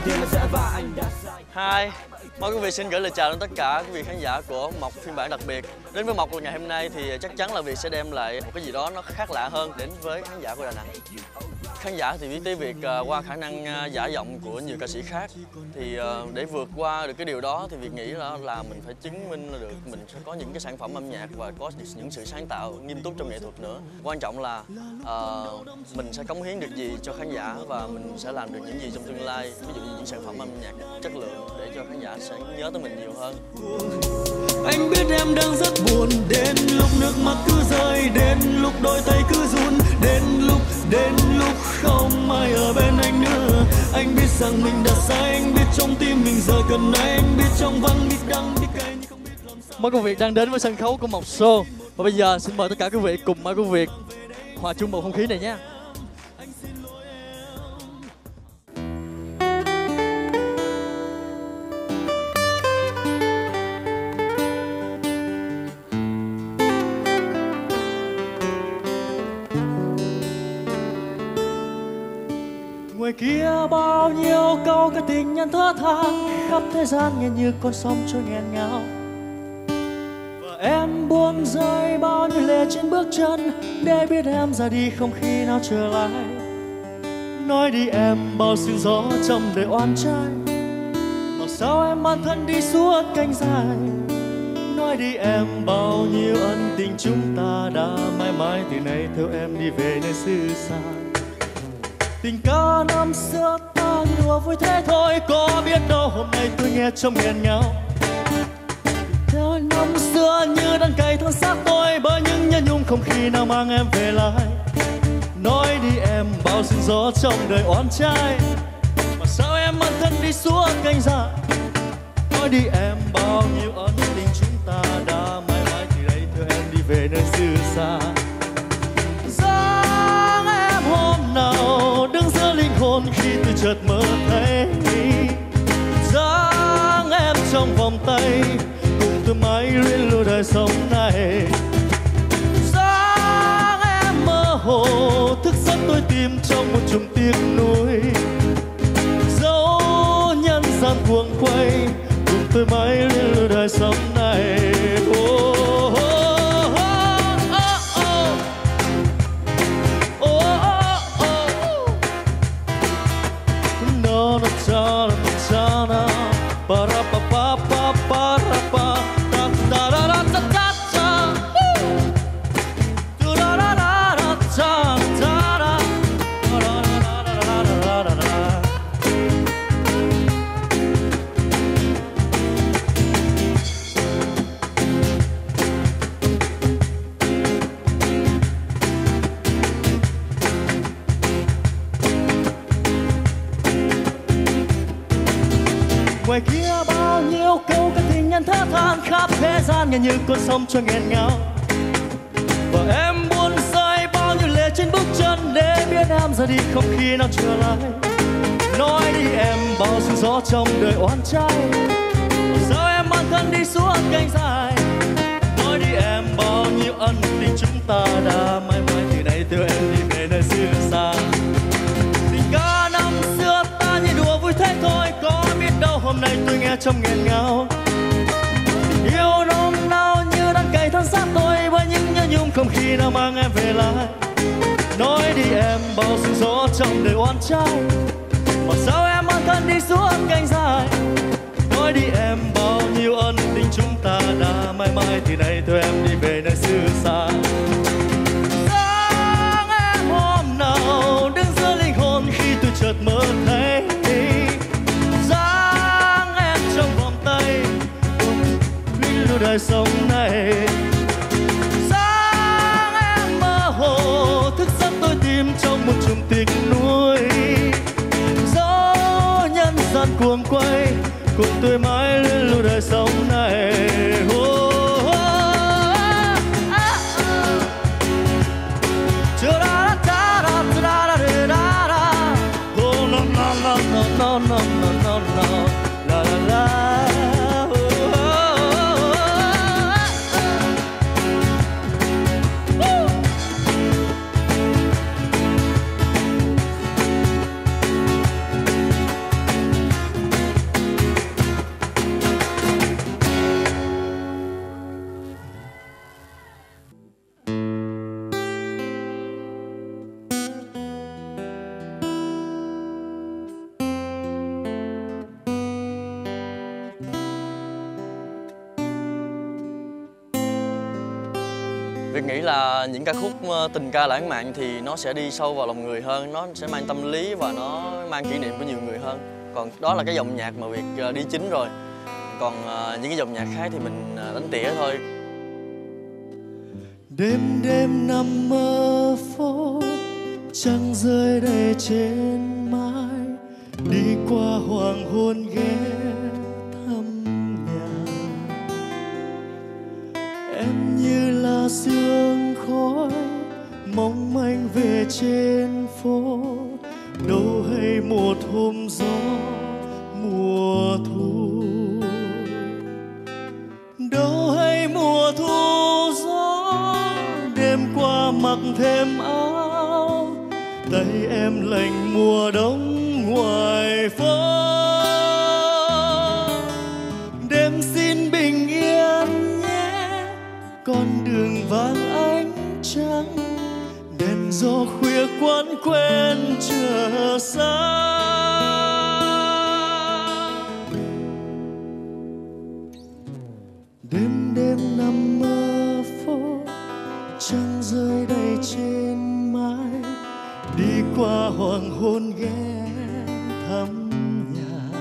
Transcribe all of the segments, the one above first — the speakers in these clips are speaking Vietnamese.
Hi, mời quý vị xin gửi lời chào đến tất cả quý vị khán giả của Mộc phiên bản đặc biệt. Đến với Mộc ngày hôm nay thì chắc chắn là Việt sẽ đem lại một cái gì đó nó khác lạ hơn đến với khán giả của Đà Nẵng. Khán giả thì biết tới Việt qua khả năng giả giọng của nhiều ca sĩ khác. Thì để vượt qua được cái điều đó thì Việt nghĩ là mình phải chứng minh là được mình sẽ có những cái sản phẩm âm nhạc và có những sự sáng tạo nghiêm túc trong nghệ thuật nữa. Quan trọng là mình sẽ cống hiến được gì cho khán giả và mình sẽ làm được những gì trong tương lai. Ví dụ như những sản phẩm âm nhạc chất lượng để cho khán giả sẽ nhớ tới mình nhiều hơn. Anh biết em đang rất buồn, đến lúc nước mắt cứ rơi, đến lúc đôi tay cứ run, đến lúc không ai ở bên anh nữa. Anh biết rằng mình đã sai, anh biết trong tim mình giờ cần anh, biết trong vắng biết đắng biết cay nhưng không biết làm sao. Mời quý vị đang đến với sân khấu của Mộc Show. Và bây giờ xin mời tất cả quý vị cùng mời quý vị hòa chung bầu không khí này nhé. Ngoài kia bao nhiêu câu cái tình nhân thở than, khắp thế gian nghe như con sông trôi nghẹn ngào. Và em buồn rơi bao nhiêu lệ trên bước chân, để biết em ra đi không khi nào trở lại. Nói đi em bao sương gió trong đời oan trái, mà sao em bản thân đi suốt cánh dài. Nói đi em bao nhiêu ân tình chúng ta đã mãi mãi từ nay theo em đi về nơi xứ xa. Tình ca năm xưa ta đùa vui thế thôi, có biết đâu hôm nay tôi nghe trong nghẹn ngào. Theo năm xưa như đắng cay thân xác tôi, bởi những nhớ nhung không khi nào mang em về lại. Nói đi em bao sương gió trong đời oan trái, mà sao em bản thân đi suốt cánh dài. Nói đi em bao nhiêu ân tình chúng ta đã mãi mãi từ đây theo em đi về nơi xứ xa. Dáng em hôm nào đứng giữa linh hồn khi tôi chợt mơ thấy, dáng em trong vòng tay cùng tôi mãi luyến lưu đời sống này. Dáng em mơ hồ thức giấc tôi tìm trong một chùm tiếc nuối, dấu nhân gian cuồng quay cùng tôi mãi luyến lưu đời sống này. Ngoài kia bao nhiêu câu cái tình nhân thở than, khắp thế gian nghe như con sông trôi nghẹn ngào. Và em buồn rơi bao nhiêu lệ trên bước chân, để biết em ra đi không khi nào trở lại. Nói đi em bao sương gió trong đời oan trái, sao em bản thân đi suốt cánh dài. Nói đi em bao nhiêu ân tình chúng ta đã mãi mãi từ nay theo em đi về nơi xứ xa. Tình ca năm xưa ta như đùa vui thế thôi, có biết đâu hôm nay tôi nghe trong nghẹn ngào. Yêu nôm nao như đắng cay thân xác tôi, bởi những nhớ nhung không khi nào mang em về lại. Nói đi em bao sương gió trong đời oan trái, mà sao em bản thân đi suốt cánh dài. Nói đi em bao nhiêu ân tình chúng ta đã mãi mãi từ nay theo em đi về nơi xứ xa. Dáng em hôm nào đứng giữa linh hồn khi tôi chợt mơ thấy, dáng em trong vòng tay cùng luyến lưu đời sống này. Dáng em mơ hồ thức giấc tôi tìm trong một chùm tiếc nuối, dấu nhân gian cuồng quay cùng tôi mãi luyến lưu đời sống này. Việt nghĩ là những ca khúc tình ca lãng mạn thì nó sẽ đi sâu vào lòng người hơn, nó sẽ mang tâm lý và nó mang kỷ niệm của nhiều người hơn. Còn đó là cái dòng nhạc mà Việt đi chính rồi. Còn những cái dòng nhạc khác thì mình đánh tỉa thôi. Đêm đêm nằm mơ phố, trăng rơi đầy trên mái, đi qua hoàng hôn ghé thăm nhà. Em như là sương khói mong manh về trên phố, đâu hay một hôm gió mùa thu, đâu hay mùa thu gió đêm qua mặc thêm áo, tay em lạnh mùa đông ngoài phố. Đêm xin bình yên nhé, con đường vàng ánh trăng, đèn gió khuya quấn quên chờ xa. Đêm đêm nằm mơ phố, trăng rơi đầy trên mái, đi qua hoàng hôn ghé thăm nhà.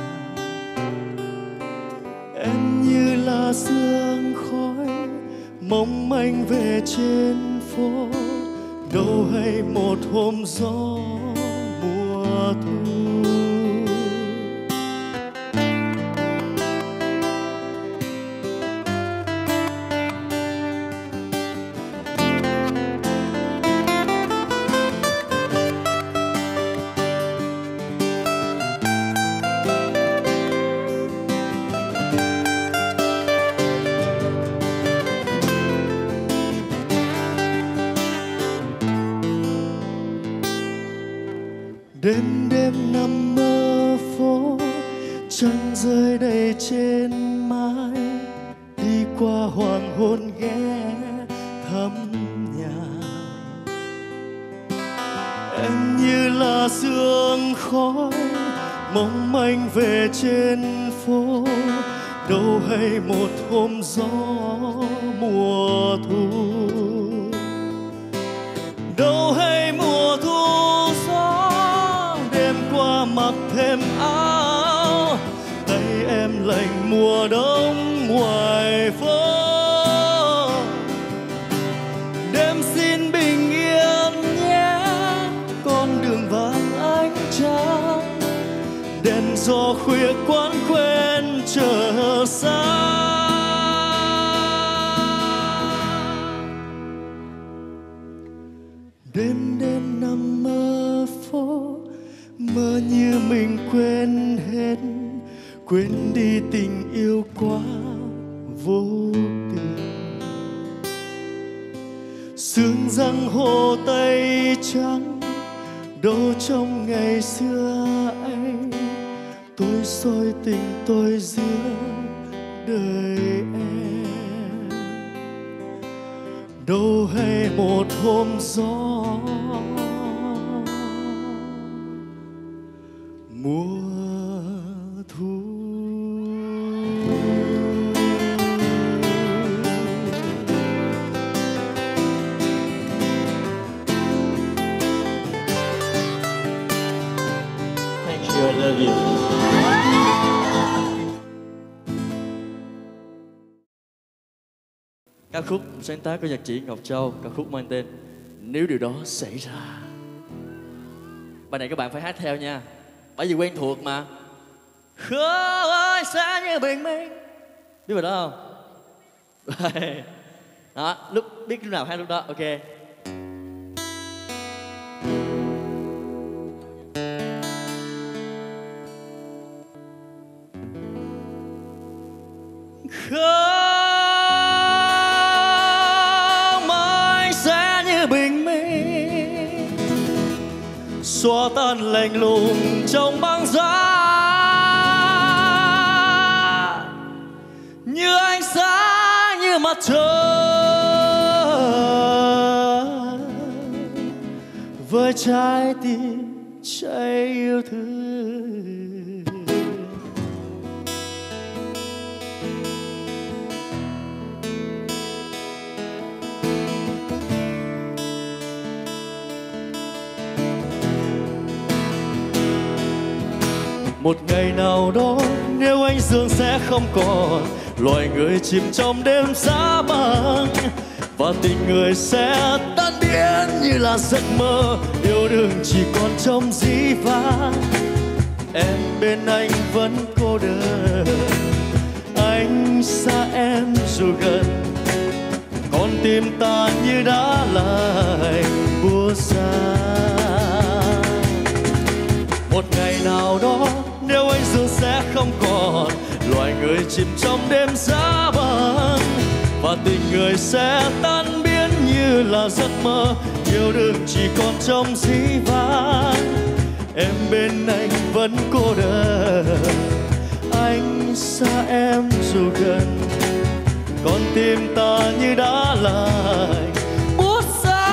Em như là sương khói mong manh về trên phố, đâu hay một hôm gió mùa thu. Đêm đêm nằm mơ phố, trăng rơi đầy trên mái, đi qua hoàng hôn ghé thăm nhà. Em như là sương khói mong manh về trên phố, đâu hay một hôm gió mùa thu, đâu hay mùa thu gió đêm qua mặc thêm áo, tay em lạnh mùa đông ngoài phố. Đêm xin bình yên nhé, con đường vàng ánh trăng, đèn gió khuya quán quên chờ xa. Đêm đêm nằm mơ phố, mơ như mình quên hết, quên đi tình yêu quá vô tình. Sương răng hồ tây trắng, đâu trong ngày xưa ấy, tôi soi tình tôi giữa đời em. Đâu hay một hôm gió mùa thu. Thank you, I love you. Ca khúc sáng tác của nhạc sĩ Ngọc Châu, ca khúc mang tên Nếu Điều Đó Xảy Ra. Bài này các bạn phải hát theo nha, bởi vì quen thuộc mà. Khơi ơi xa như bình minh, biết bài đó không? Đó, lúc biết lúc nào hát lúc đó, ok. Không ai xa như bình minh, xóa tan lạnh lùng trong băng giá, như ánh sáng như mặt trời với trái tim cháy yêu thương. Một ngày nào đó nếu anh Dương sẽ không còn, loài người chìm trong đêm giá băng, và tình người sẽ tan biến như là giấc mơ, yêu đương chỉ còn trong dĩ vãng. Em bên anh vẫn cô đơn, anh xa em dù gần, con tim ta như đã lại buốt ra. Một ngày nào đó nếu anh Dương sẽ không còn, loài người chìm trong đêm giá băng, và tình người sẽ tan biến như là giấc mơ, yêu đương chỉ còn trong dĩ vãng. Em bên anh vẫn cô đơn, anh xa em dù gần, con tim ta như đã lại buốt ra.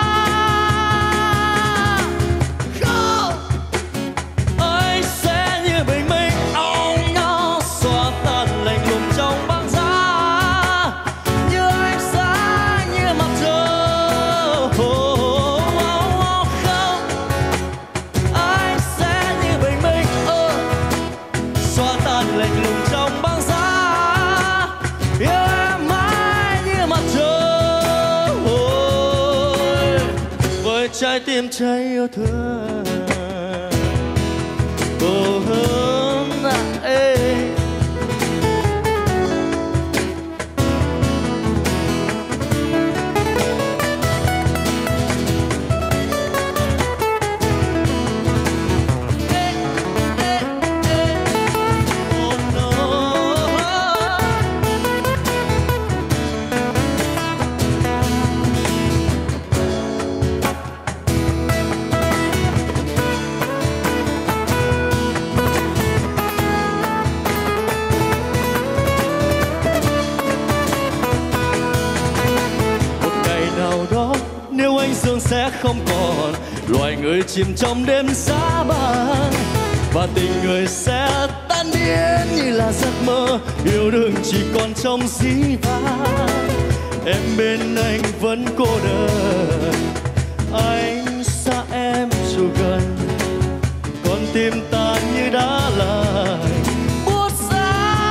Không, anh sẽ như bình minh ong nó xóa tan lạnh lùng trong băng giá, như ánh sáng như mặt trời. Không, anh sẽ như bình minh xóa tan lạnh lùng trong băng giá, yêu em mãi như mặt trời, với trái tim cháy yêu thương. Nếu anh Dương sẽ không còn, loài người chìm trong đêm giá băng, và tình người sẽ tan biến như là giấc mơ, yêu đương chỉ còn trong dĩ vãng. Em bên anh vẫn cô đơn, anh xa em dù gần, con tim ta như đã lại buốt ra.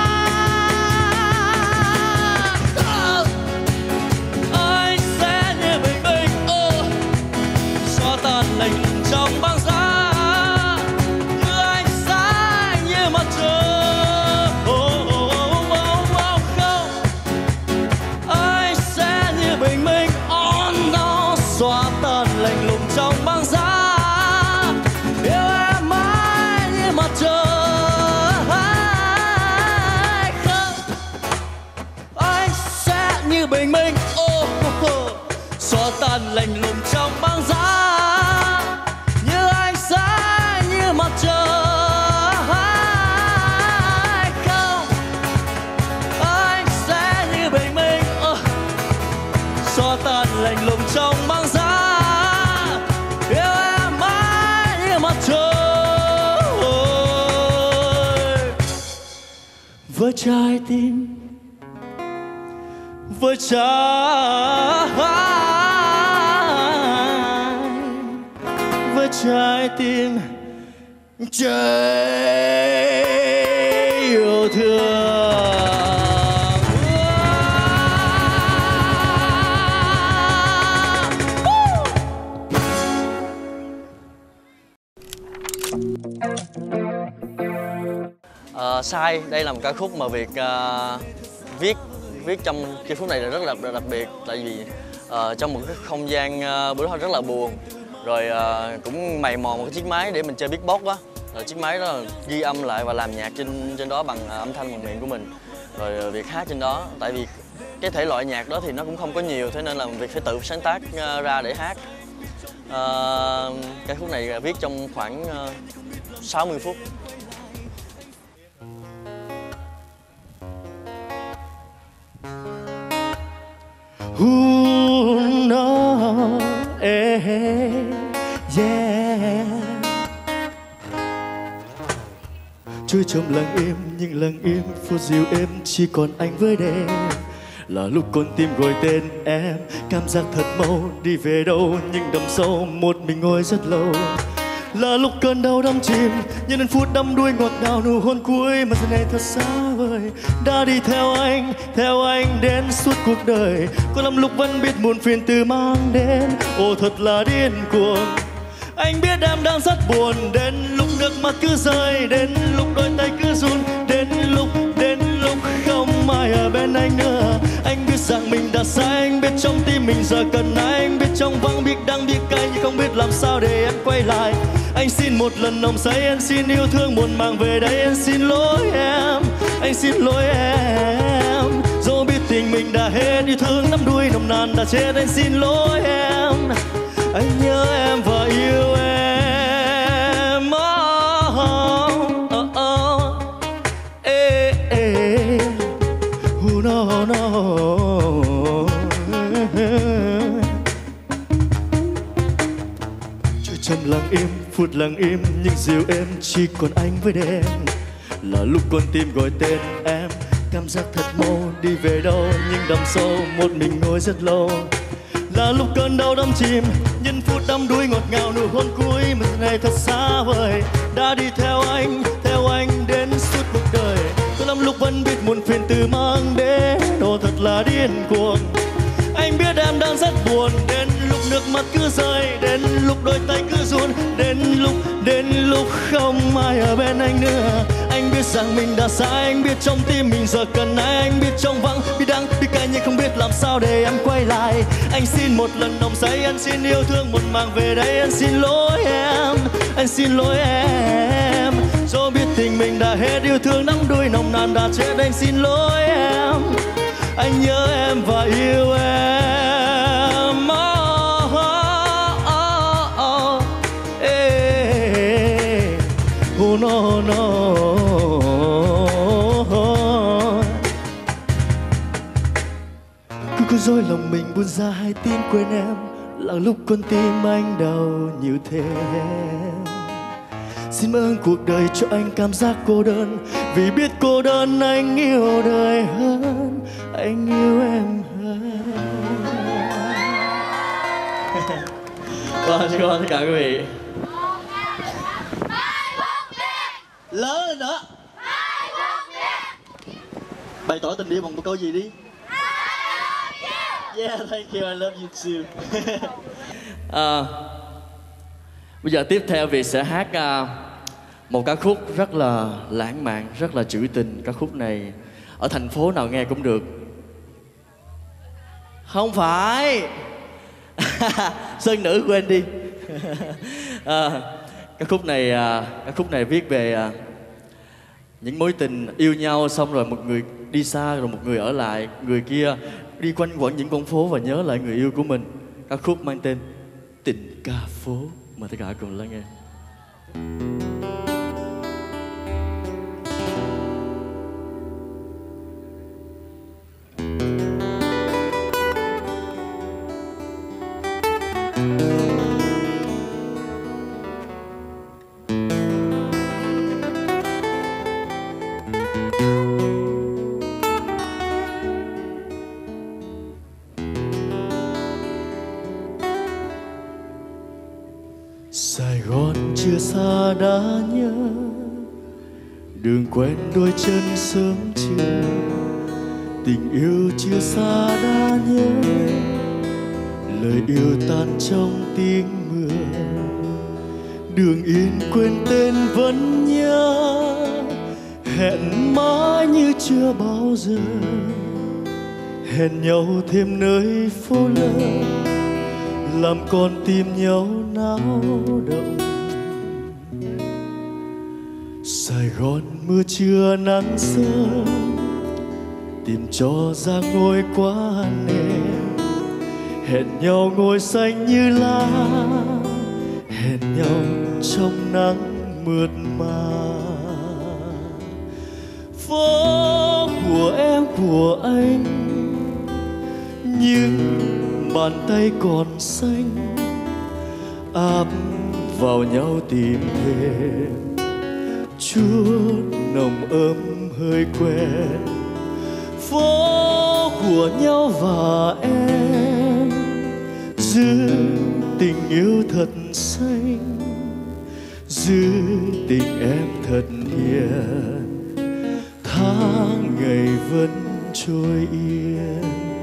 Anh sẽ như bình minh xóa tan lạnh lùng trong băng giá, như ánh sáng như mặt trời. Không, anh sẽ như bình minh nó xóa tan lạnh lùng trong băng giá, yêu em mãi như mặt trời. Không, anh sẽ như bình minh xóa tan lạnh lùng trong băng giá, như ánh sáng như mặt trời. Không, anh sẽ như bình minh xóa tan lạnh lùng trong băng giá, yêu em mãi như mặt trời, với trái tim, với trái tim cháy yêu thương. Sai, đây là một ca khúc mà Việt viết trong cái phút này là rất là đặc biệt, tại vì trong một cái không gian bữa đó rất là buồn, rồi cũng mày mò một cái chiếc máy để mình chơi beatbox á, rồi chiếc máy đó là ghi âm lại và làm nhạc trên đó bằng âm thanh bằng miệng của mình, rồi Việt hát trên đó. Tại vì cái thể loại nhạc đó thì nó cũng không có nhiều, thế nên là Việt phải tự sáng tác ra để hát. Cái khúc này viết trong khoảng 60 phút. No, yeah. Trôi trong lặng im, nhưng lặng im phút dịu êm chỉ còn anh với đêm. Là lúc con tim gọi tên em, cảm giác thật mau đi về đâu, nhưng đầm sâu một mình ngồi rất lâu. là lúc cơn đau đắm chìm, nhưng đến phút đắm đuối ngọt ngào nụ hôn cuối mà giờ này thật xa vời. Đã đi theo anh đến suốt cuộc đời, có lắm lúc vẫn biết muộn phiền từ mang đến. Ồ thật là điên cuồng. Anh biết em đang rất buồn, đến lúc nước mắt cứ rơi, đến lúc đôi tay cứ run, đến lúc không ai ở bên anh nữa. Anh biết rằng mình đã sai, anh biết trong tim mình giờ cần ai, anh biết trong vắng biết đắng biết cay nhưng không biết làm sao để em quay lại. Anh xin một lần nồng say, anh xin yêu thương muộn màng về đây, anh xin lỗi em, anh xin lỗi em. Dẫu biết tình mình đã hết, yêu thương nắm đuôi nồng nàn đã chết, anh xin lỗi em. Anh nhớ em và yêu em. Oh, oh, oh. Ê, ê. Oh, no, no. Trời trầm lặng im, phút lặng im, nhưng dịu êm chỉ còn anh với đêm. Là lúc con tim gọi tên em, cảm giác thật mâu đi về đâu, nhưng đắm sâu một mình ngồi rất lâu. Là lúc cơn đau đắm chìm, nhân phút đắm đuối ngọt ngào nụ hôn cuối mà giờ này thật xa vời. Đã đi theo anh đến suốt cuộc đời, có lắm lúc vẫn biết muộn phiền từ mang đến. Ồ thật là điên cuồng. Anh biết em đang rất buồn, đến lúc nước mắt cứ rơi, đến lúc đôi tay cứ run, đến lúc không ai ở bên anh nữa. Anh biết rằng mình đã sai, anh biết trong tim mình giờ cần ai, anh biết trong vắng biết đắng biết cay nhưng không biết làm sao để em quay lại. Anh xin một lần nồng say, anh xin yêu thương một màng về đây, anh xin lỗi em, anh xin lỗi em. Do biết tình mình đã hết, yêu thương nắm đuôi nồng nàn đã chết, anh xin lỗi em. Anh nhớ em và yêu em. Oh, oh, oh, oh. Hey. Oh, no, no. Cứ có dối lòng mình buồn ra hai tiếng quên em, là lúc con tim anh đau nhiều thêm. Xin ơn cuộc đời cho anh cảm giác cô đơn, vì biết cô đơn anh yêu đời hơn, anh yêu em hơn. Vâng, xin cảm ơn tất cả quý vị. Lớn lên nữa. Bày tỏ tình yêu bằng một câu gì đi. Yeah, thank you, I love you too. Bây giờ tiếp theo Việt sẽ hát một ca khúc rất là lãng mạn, rất là trữ tình. Ca khúc này ở thành phố nào nghe cũng được. Không phải. Sơn nữ quên đi. Ca khúc này viết về những mối tình yêu nhau, xong rồi một người đi xa rồi một người ở lại, người kia đi quanh quẩn những con phố và nhớ lại người yêu của mình. Ca khúc mang tên Tình Ca Phố. Mời tất cả cùng lắng nghe. Sài Gòn chưa xa đã nhớ, đường quen đôi chân sớm trưa. Tình yêu chưa xa đã nhớ, lời yêu tan trong tiếng mưa. Đường yên quên tên vẫn nhớ, hẹn mãi như chưa bao giờ. Hẹn nhau thêm nơi phố lớn, làm con tim nhau náo động. Sài Gòn mưa trưa nắng sớm, tìm cho ra ngôi quán em. Hẹn nhau ngồi xanh như lá, hẹn nhau trong nắng mượt mà. Phố của em của anh, nhưng bàn tay còn xanh, áp vào nhau tìm thêm chút nồng ấm hơi quen. Phố của nhau và em, giữ tình yêu thật xanh. giữ tình em thật hiền, tháng ngày vẫn trôi yên.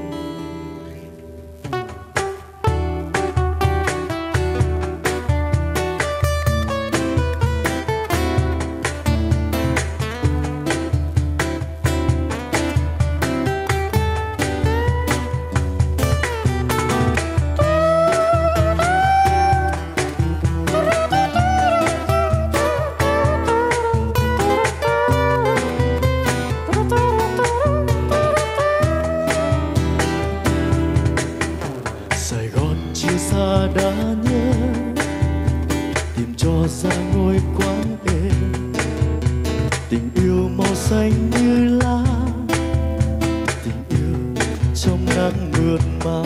Sài Gòn chia xa đã nhớ, tìm cho ra ngôi quán êm, tình yêu màu xanh như lá, tình yêu trong nắng mượt mà.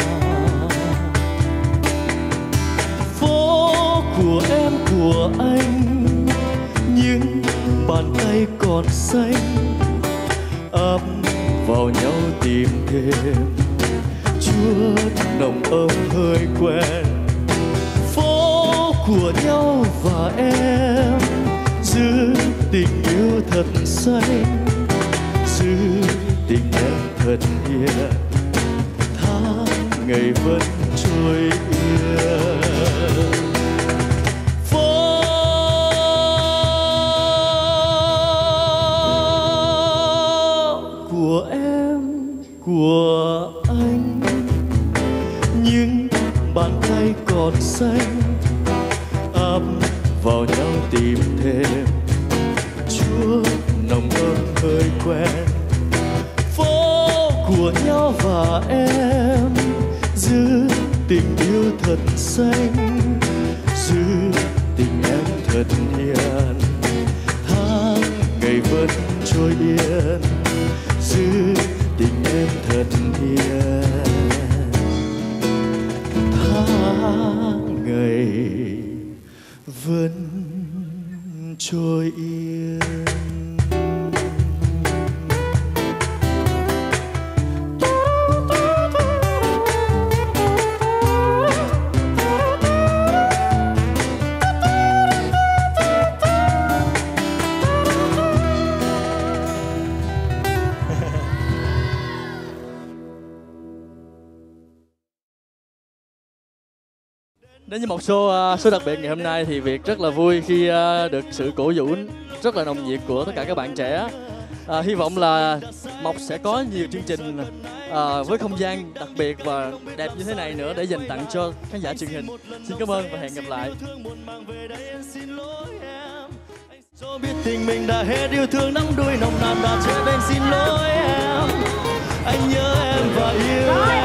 Phố của em của anh, những bàn tay còn xanh, ấp vào nhau tìm thêm chút nồng ấm hơi quen. Phố của nhau và em, giữ tình yêu thật xanh, giữ tình em thật hiền, tháng ngày vẫn trôi yên. Phố của em của anh, những bàn tay còn xanh, ấp vào nhau tìm thêm chút nồng ấm hơi quen. Phố của nhau và em, giữ tình yêu thật xanh, giữ tình em thật hiền, tháng ngày vẫn trôi yên, giữ tình em thật hiền, tháng ngày vẫn trôi yên. Đến với một số đặc biệt ngày hôm nay thì Việt rất là vui khi được sự cổ vũ rất là nồng nhiệt của tất cả các bạn trẻ. Hy vọng là Mộc sẽ có nhiều chương trình với không gian đặc biệt và đẹp như thế này nữa để dành tặng cho khán giả truyền hình. Xin cảm ơn và hẹn gặp lại. Cho biết tình mình đã hết, yêu thương nắng đôi nồng nàn đã trở nên xin lỗi em. Anh nhớ em và yêu